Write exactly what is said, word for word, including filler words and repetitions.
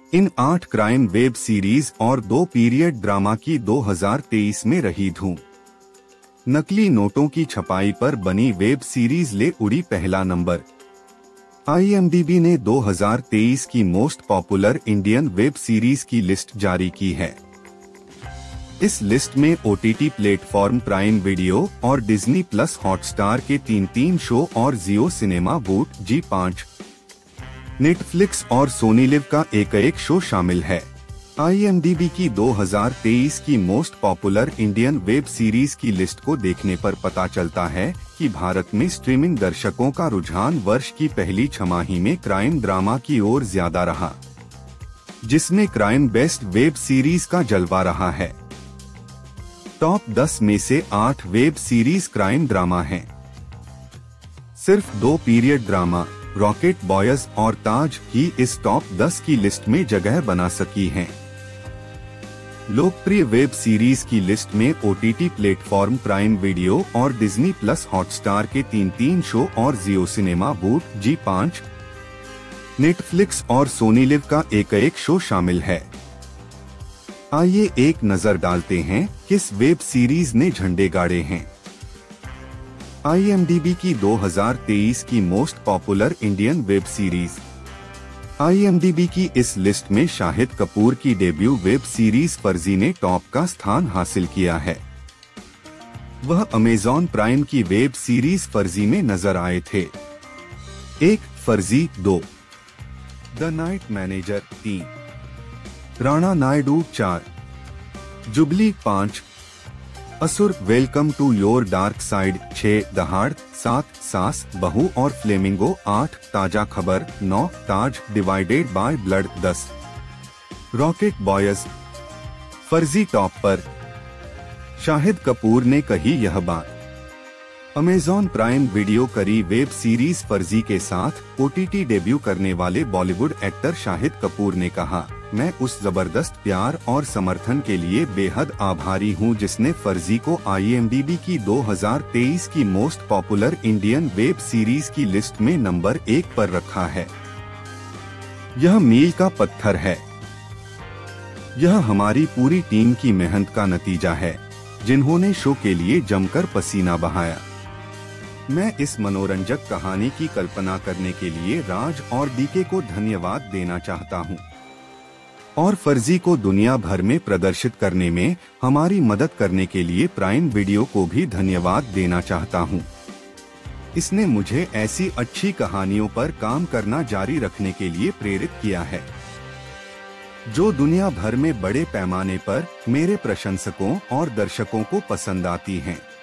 इन आठ crime web series और दो पीरियड ड्रामा की दो हज़ार तेईस में रही धूम। नकली नोटों की छपाई पर बनी वेब सीरीज ले उड़ी पहला number. I M D B ने दो हज़ार तेईस की most popular Indian web series की लिस्ट जारी की है। इस लिस्ट में O T T platform Prime Video और डिज्नी प्लस हॉटस्टार के तीन तीन शो और जियो सिनेमा वूट जी पाँच, नेटफ्लिक्स और सोनी लिव का एक एक शो शामिल है। आई एम डी बी की दो हज़ार तेईस की most popular Indian web series की लिस्ट को देखने पर पता चलता है कि भारत में स्ट्रीमिंग दर्शकों का रुझान वर्ष की पहली छमाही में क्राइम ड्रामा की ओर ज्यादा रहा, जिसमें क्राइम बेस्ट वेब सीरीज का जलवा रहा है। टॉप दस में से आठ वेब सीरीज क्राइम ड्रामा हैं। सिर्फ दो पीरियड ड्रामा रॉकेट बॉयज और ताज ही इस टॉप दस की लिस्ट में जगह बना सकी हैं। लोकप्रिय वेब सीरीज की लिस्ट में O T T platform Prime Video और डिज्नी प्लस हॉटस्टार के तीन तीन शो और जियो सिनेमा वूट जी पाँच, नेटफ्लिक्स और सोनी लिव का एक एक शो शामिल है। आइए एक नजर डालते हैं किस वेब सीरीज ने झंडे गाड़े हैं। आई एम डी बी की दो हज़ार तेईस की most popular Indian web series. I M D B की इस लिस्ट में शाहिद कपूर की डेब्यू वेब सीरीज फर्जी ने टॉप का स्थान हासिल किया है। वह अमेजॉन प्राइम की वेब सीरीज फर्जी में नजर आए थे। एक फर्जी, दो द नाइट मैनेजर, तीन राणा नायडू, चार जुबली, पाँच Asur welcome to your dark side, छह दहाड़, सात सास बहू और फ्लेमिंगो, आठ ताजा खबर, नौ ताज डिवाइडेड बाय ब्लड, दस रॉकेट बॉयज। फर्जी टॉप पर। शाहिद कपूर ने कही यह बात। अमेजॉन प्राइम वीडियो करी वेब सीरीज फर्जी के साथ ओ टी टी डेब्यू करने वाले बॉलीवुड एक्टर शाहिद कपूर ने कहा, मैं उस जबरदस्त प्यार और समर्थन के लिए बेहद आभारी हूं जिसने फर्जी को आई एम डी बी की दो हज़ार तेईस की most popular Indian web series की लिस्ट में नंबर एक पर रखा है। यह मील का पत्थर है। यह हमारी पूरी टीम की मेहनत का नतीजा है, जिन्होंने शो के लिए जमकर पसीना बहाया। मैं इस मनोरंजक कहानी की कल्पना करने के लिए राज और डीके को धन्यवाद देना चाहता हूं और फर्जी को दुनिया भर में प्रदर्शित करने में हमारी मदद करने के लिए प्राइम वीडियो को भी धन्यवाद देना चाहता हूं। इसने मुझे ऐसी अच्छी कहानियों पर काम करना जारी रखने के लिए प्रेरित किया है, जो दुनिया भर में बड़े पैमाने पर मेरे प्रशंसकों और दर्शकों को पसंद आती हैं।